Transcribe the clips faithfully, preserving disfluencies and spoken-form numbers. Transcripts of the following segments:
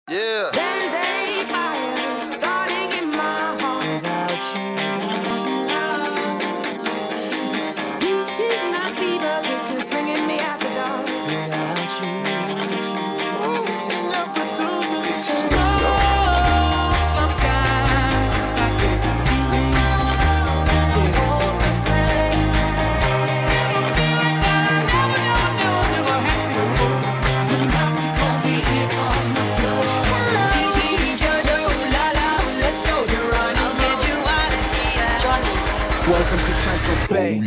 Yeah. There's a fire starting in my heart without you. Reaching a fever pitch is bringing me out the dark without you. Welcome to Central Bay.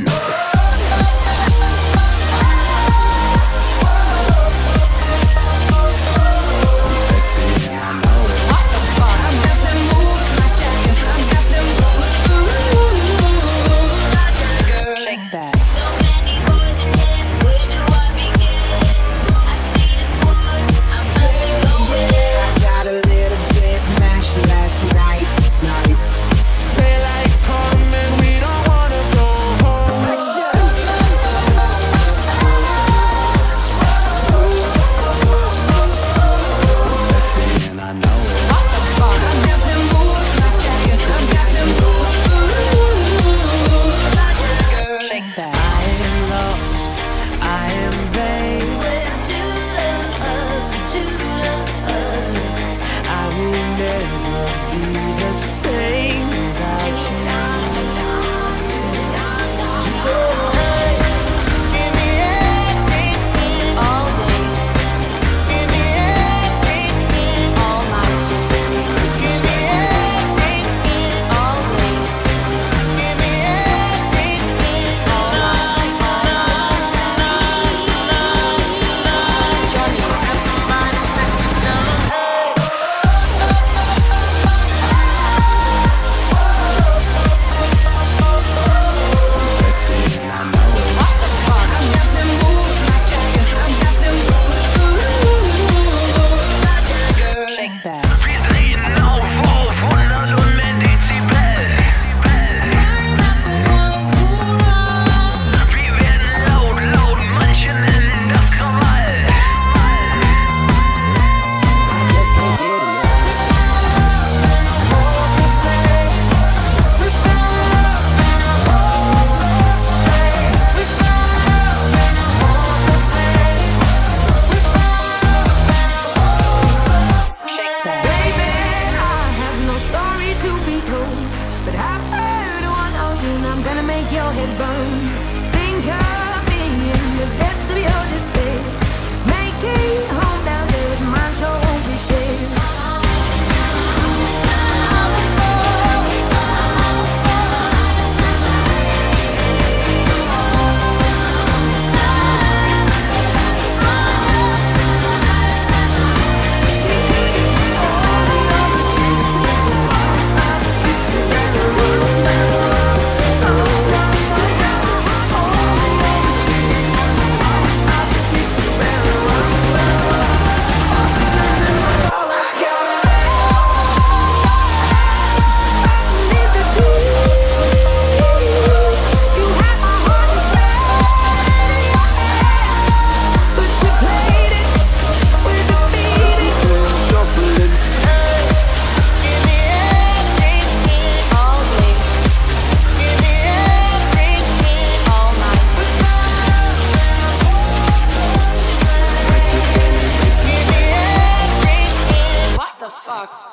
Same without you. Give me everything all day. Give me everything all night. Just really give me everything all day. Give me everything all night. Johnny, have somebody sexy down. But I've heard one open, I'm gonna make your head burn. Think of me in the depths of your despair. Make it home down there with mine, sure won't be shared. Fuck.